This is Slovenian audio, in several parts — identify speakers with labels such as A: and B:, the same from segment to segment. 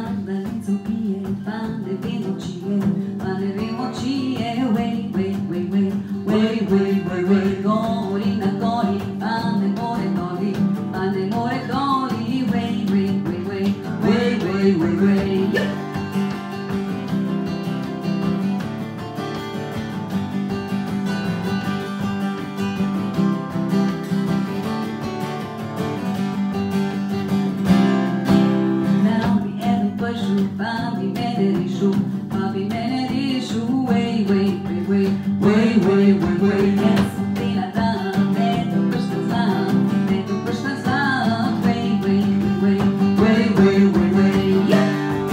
A: Magdalenca pije, pa ne vemo čije, pa ne vemo čije. Wej, wej, wej, wej, wej, wej, wej, wej, gori na gori, pa ne more doli, pa ne more doli. Wej, wej, wej, wej, wej, wej, wej, wej. Pa bi mene rišu, pa bi mene rišu. Wej, wej, wej, wej, wej, wej, wej, wej. Ja sam bila dan, ne to baš ne znam, ne to baš ne znam. Wej, wej, wej, wej, wej, wej, wej, wej.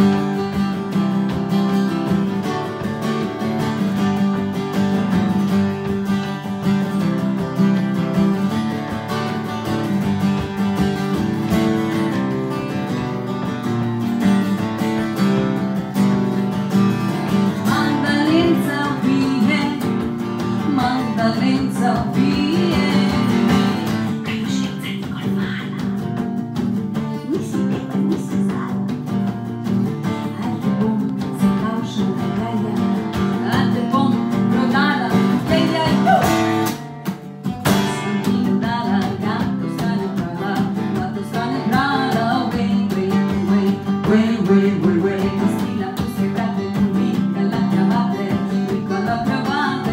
A: Magdalenca pije, kršnice golmana, nisi lepa, nisi zala, a te bom zakavšala galja, a te bom prodala galja. Sam ti dodala, ja to stane prava, ja to stane prava. Wej, wej, wej, wej, wej, wej, wej. Pustila vse vrate, vikala kravate, vikala kravate.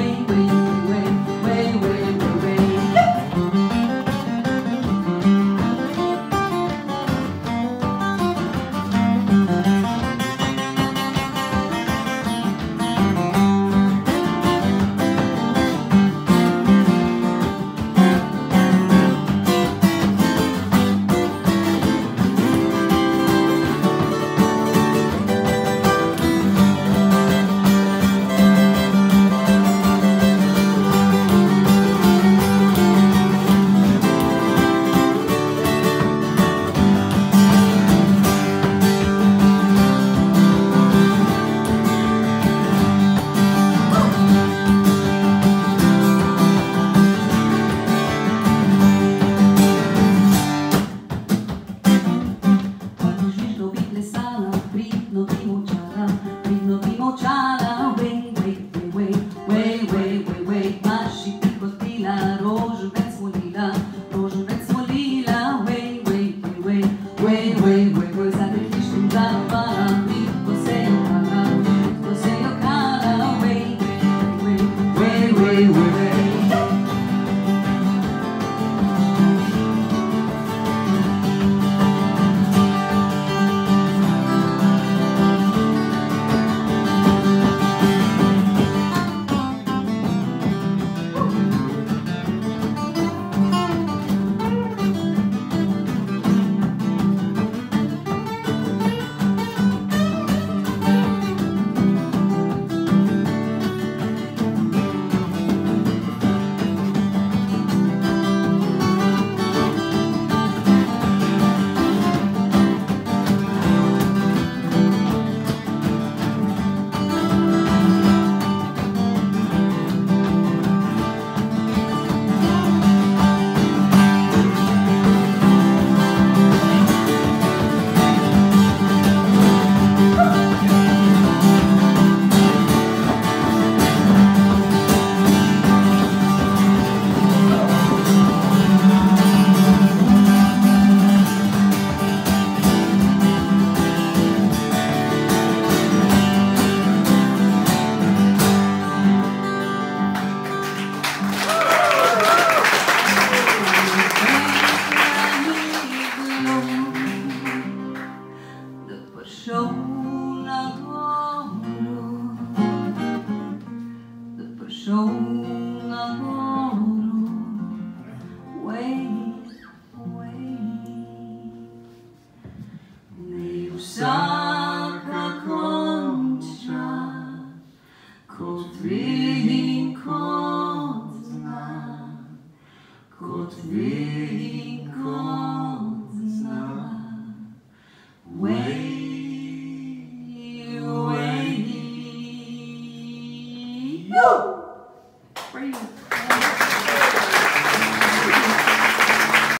A: Vsaka konča, kot vidi kot zna, kot vidi kot zna. Wait.